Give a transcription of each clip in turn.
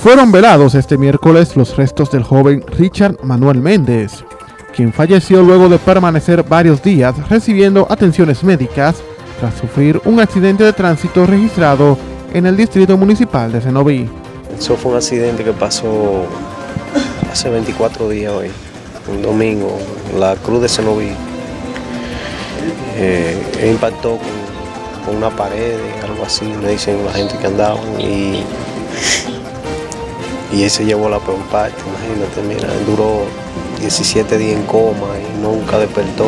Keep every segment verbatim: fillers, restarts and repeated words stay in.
Fueron velados este miércoles los restos del joven Richard Manuel Méndez, quien falleció luego de permanecer varios días recibiendo atenciones médicas tras sufrir un accidente de tránsito registrado en el distrito municipal de Cenoví. Eso fue un accidente que pasó hace veinticuatro días hoy, un domingo, en la cruz de Cenoví. Eh, impactó con, con una pared, algo así, me dicen la gente que andaba, y, y él se llevó la peor parte, imagínate, mira, él duró diecisiete días en coma y nunca despertó.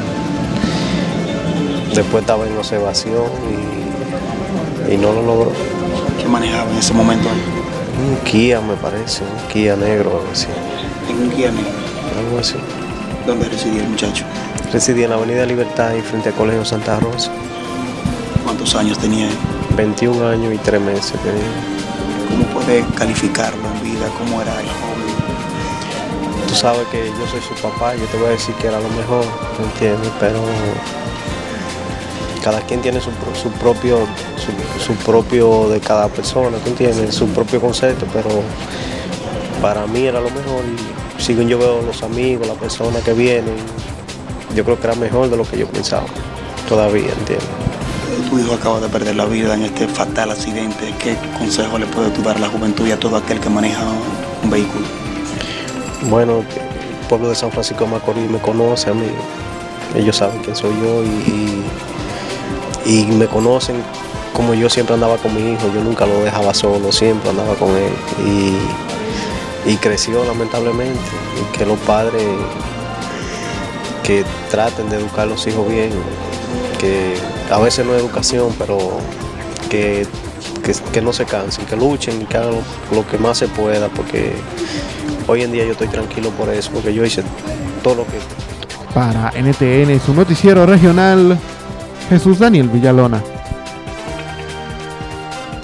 Después estaba en observación y, y no lo logró. ¿Qué manejaba en ese momento? Un Kia, me parece, un Kia negro, algo así. ¿En un Kia negro? Algo así. ¿Dónde residía el muchacho? Residía en la Avenida Libertad y frente al Colegio Santa Rosa. ¿Cuántos años tenía él? veintiún años y tres meses tenía. ¿Cómo puede calificarlo en vida? ¿Cómo era el joven? Tú sabes que yo soy su papá, yo te voy a decir que era lo mejor, ¿me entiendes? Pero cada quien tiene su, su propio su, su propio de cada persona, ¿tú entiendes? Su propio concepto, pero para mí era lo mejor. Y si yo veo los amigos, las personas que vienen, yo creo que era mejor de lo que yo pensaba, todavía, ¿entiendes? Tu hijo acaba de perder la vida en este fatal accidente. ¿Qué consejo le puedes tú dar a la juventud y a todo aquel que maneja un vehículo? Bueno, el pueblo de San Francisco de Macorís me conoce a mí, ellos saben quién soy yo y, y, y me conocen como yo siempre andaba con mi hijo, yo nunca lo dejaba solo, siempre andaba con él y, y creció lamentablemente, y que los padres que traten de educar a los hijos bien, que a veces no es educación, pero que, que, que no se cansen, que luchen y que hagan lo, lo que más se pueda, porque hoy en día yo estoy tranquilo por eso, porque yo hice todo lo que... Para N T N, su noticiero regional, Jesús Daniel Villalona.